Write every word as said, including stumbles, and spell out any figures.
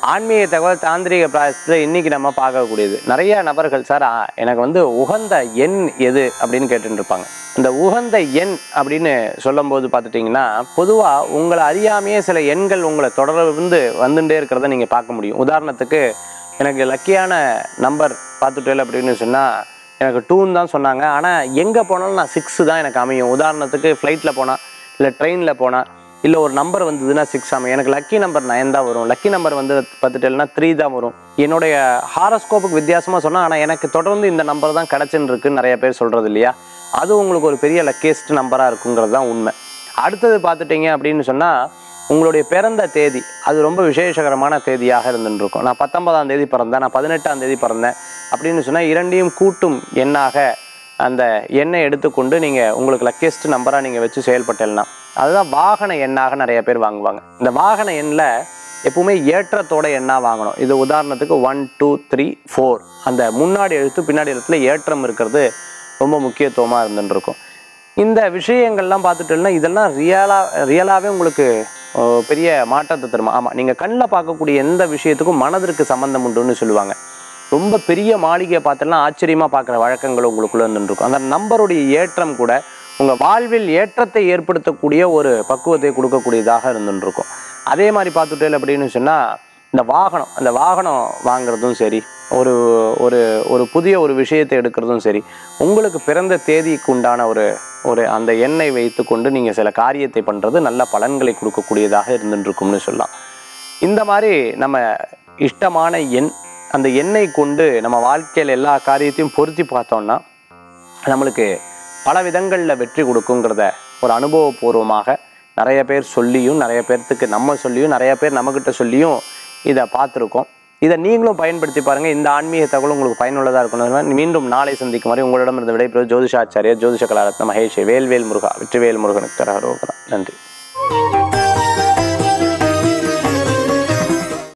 ஆன்மீக தகவல் தாந்திரிக பிராயசத்தில் இன்றைக்கி நம்ம பார்க்கக்கூடியது நிறைய நபர்கள் சார் எனக்கு வந்து உகந்த எண் எது அப்படின்னு கேட்டுட்டு இருப்பாங்க. இந்த உகந்த எண் அப்படின்னு சொல்லும்போது பார்த்துட்டிங்கன்னா பொதுவாக உங்களை அறியாமையே சில எண்கள் உங்களை தொடர்ந்து வந்துட்டே இருக்கிறத நீங்கள் பார்க்க முடியும். உதாரணத்துக்கு எனக்கு லக்கியான நம்பர் பார்த்துட்டேன் அப்படின்னு சொன்னால் எனக்கு டூன்னு தான் சொன்னாங்க. ஆனால் எங்கே போனாலும் நான் சிக்ஸு தான் எனக்கு அமையும். உதாரணத்துக்கு ஃப்ளைட்டில் போனால் இல்லை ட்ரெயினில் போனால் இல்லை ஒரு நம்பர் வந்ததுன்னா சிக்ஸ் அமையும். எனக்கு லக்கி நம்பர் நைன் தான் வரும். லக்கி நம்பர் வந்து பார்த்துட்டேன்னா த்ரீ தான் வரும். என்னுடைய ஹாரோஸ்கோப்புக்கு வித்தியாசமாக சொன்னால் ஆனால் எனக்கு தொடர்ந்து இந்த நம்பர் தான் கிடச்சின்னு இருக்குன்னு நிறைய பேர் சொல்கிறது இல்லையா? அது உங்களுக்கு ஒரு பெரிய லக்கியஸ்ட் நம்பராக இருக்குங்கிறது தான் உண்மை. அடுத்தது பார்த்துட்டிங்க அப்படின்னு சொன்னால் உங்களுடைய பிறந்த தேதி அது ரொம்ப விசேஷகரமான தேதியாக இருந்துருக்கும். நான் பத்தொன்பதாம் தேதி பிறந்தேன், நான் பதினெட்டாம் தேதி பிறந்தேன் அப்படின்னு சொன்னால் இரண்டையும் கூட்டும் எண்ணாக அந்த எண்ணை எடுத்துக்கொண்டு நீங்கள் உங்களுக்கு லக்கியஸ்ட் நம்பராக நீங்கள் வச்சு செயல்பட்டேன்னா அதுதான் வாகன எண்ணாக நிறைய பேர் வாங்குவாங்க. இந்த வாகன எண்ணில் எப்பவுமே ஏற்றத்தோட எண்ணாக வாங்கணும். இது உதாரணத்துக்கு ஒன் டூ த்ரீ ஃபோர் அந்த முன்னாடி எழுத்து பின்னாடி எழுத்துல ஏற்றம் இருக்கிறது ரொம்ப முக்கியத்துவமாக இருந்துருக்கும். இந்த விஷயங்கள்லாம் பார்த்துட்டோம்னா இதெல்லாம் ரியலாக ரியலாகவே உங்களுக்கு பெரிய மாற்றத்தை தருமா? ஆமாம், நீங்கள் கண்ணில் பார்க்கக்கூடிய எந்த விஷயத்துக்கும் மனதிற்கு சம்மந்தம் உண்டுன்னு சொல்லுவாங்க. ரொம்ப பெரிய மாளிகையை பார்த்தோம்னா ஆச்சரியமாக பார்க்குற வழக்கங்கள் உங்களுக்குள்ளே இருந்துருக்கும். அந்த நம்பருடைய ஏற்றம் கூட உங்கள் வாழ்வில் ஏற்றத்தை ஏற்படுத்தக்கூடிய ஒரு பக்குவத்தை கொடுக்கக்கூடியதாக இருந்துருக்கும். அதே மாதிரி பார்த்துட்டேன் அப்படின்னு சொன்னால் இந்த வாகனம் அந்த வாகனம் வாங்குறதும் சரி, ஒரு ஒரு ஒரு புதிய ஒரு விஷயத்தை எடுக்கிறதும் சரி, உங்களுக்கு பிறந்த தேதிக்கு உண்டான ஒரு ஒரு அந்த எண்ணை வைத்து கொண்டு நீங்கள் சில காரியத்தை பண்ணுறது நல்ல பலன்களை கொடுக்கக்கூடியதாக இருந்துருக்கும்னு சொல்லலாம். இந்த மாதிரி நம்ம இஷ்டமான எண் அந்த எண்ணை கொண்டு நம்ம வாழ்க்கையில் எல்லா காரியத்தையும் பொருத்தி பார்த்தோம்னா நம்மளுக்கு பல விதங்களில் வெற்றி கொடுக்குங்கிறத ஒரு அனுபவபூர்வமாக நிறைய பேர் சொல்லியும் நிறைய பேர்த்துக்கு நம்ம சொல்லியும் நிறைய பேர் நம்மக்கிட்ட சொல்லியும் இதை பார்த்துருக்கோம். இதை நீங்களும் பயன்படுத்தி பாருங்கள். இந்த ஆன்மீக தகவல் உங்களுக்கு பயனுள்ளதாக இருக்கணும். மீண்டும் நாளை சந்திக்கும் வரை உங்களிடமிருந்து விடைபெறுவது ஜோதிஷாச்சாரியர் ஜோதிஷ கலாரத்ன மகேஷ் வேல்வேல் முருகா வெற்றிவேல் முருகனுக்கு கரகரோகரா. நன்றி.